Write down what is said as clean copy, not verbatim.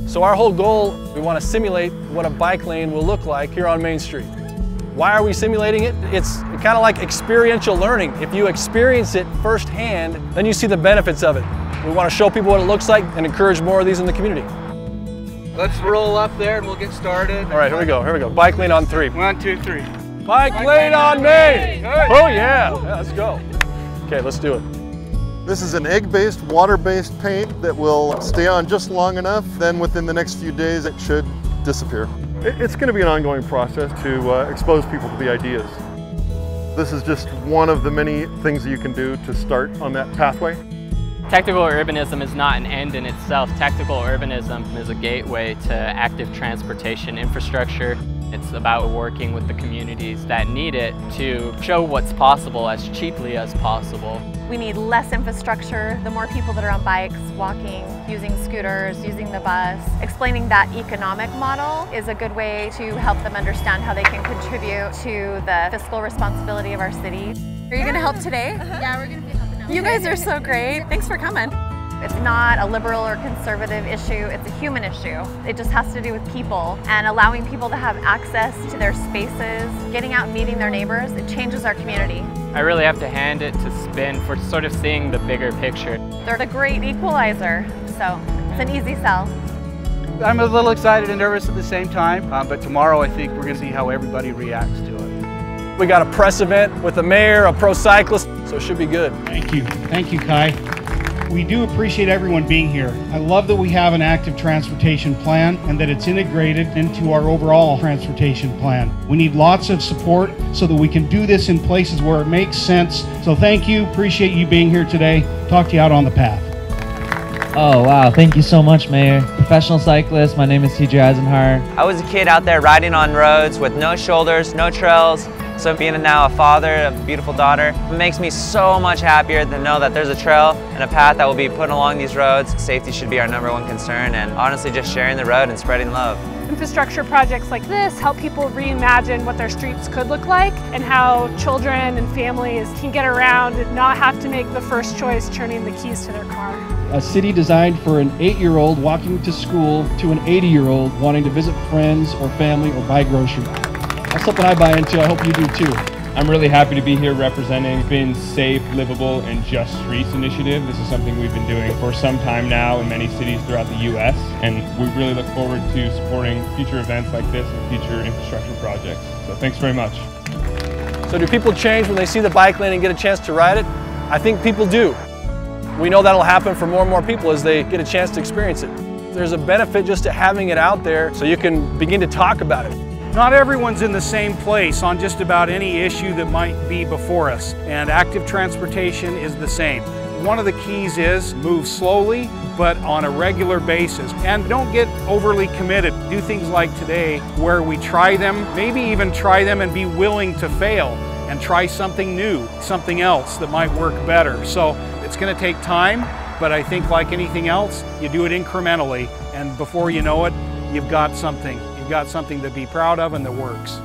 So our whole goal, we want to simulate what a bike lane will look like here on Main Street. Why are we simulating it? It's kind of like experiential learning. If you experience it firsthand, then you see the benefits of it. We want to show people what it looks like and encourage more of these in the community. Let's roll up there and we'll get started. All right, here we go. Bike lane on 3. 1, 2, 3. Bike lane on Main! Oh yeah, let's go. Okay, let's do it. This is an egg-based, water-based paint that will stay on just long enough, then within the next few days it should disappear. It's going to be an ongoing process to expose people to the ideas. This is just one of the many things that you can do to start on that pathway. Tactical urbanism is not an end in itself. Tactical urbanism is a gateway to active transportation infrastructure. It's about working with the communities that need it to show what's possible as cheaply as possible. We need less infrastructure. The more people that are on bikes, walking, using scooters, using the bus. Explaining that economic model is a good way to help them understand how they can contribute to the fiscal responsibility of our city. Are you going to help today? Yeah, we're going to be helping out. You guys are so great. Thanks for coming. It's not a liberal or conservative issue, it's a human issue. It just has to do with people and allowing people to have access to their spaces, getting out and meeting their neighbors. It changes our community. I really have to hand it to Spin for sort of seeing the bigger picture. They're a great equalizer, so it's an easy sell. I'm a little excited and nervous at the same time, but tomorrow I think we're going to see how everybody reacts to it. We got a press event with the mayor, a pro cyclist, so it should be good. Thank you, Kai. We do appreciate everyone being here. I love that we have an active transportation plan and that it's integrated into our overall transportation plan. We need lots of support so that we can do this in places where it makes sense. So thank you, appreciate you being here today. Talk to you out on the path. Oh wow, thank you so much, Mayor. Professional cyclist, my name is TJ Eisenhart. I was a kid out there riding on roads with no shoulders, no trails. So being now a father, a beautiful daughter, it makes me so much happier to know that there's a trail and a path that will be put along these roads. Safety should be our #1 concern, and honestly just sharing the road and spreading love. Infrastructure projects like this help people reimagine what their streets could look like and how children and families can get around and not have to make the first choice turning the keys to their car. A city designed for an 8-year-old walking to school to an 80-year-old wanting to visit friends or family or buy groceries. That's something I buy into. I hope you do too. I'm really happy to be here representing Spin's Safe, Livable, and Just Streets initiative. This is something we've been doing for some time now in many cities throughout the U.S., and we really look forward to supporting future events like this and future infrastructure projects. So thanks very much. So do people change when they see the bike lane and get a chance to ride it? I think people do. We know that'll happen for more and more people as they get a chance to experience it. There's a benefit just to having it out there so you can begin to talk about it. Not everyone's in the same place on just about any issue that might be before us, and active transportation is the same. One of the keys is move slowly, but on a regular basis, and don't get overly committed. Do things like today where we try them, maybe even try them and be willing to fail and try something new, something else that might work better. So it's going to take time, but I think like anything else, you do it incrementally, and before you know it, you've got something. You've got something to be proud of and that works.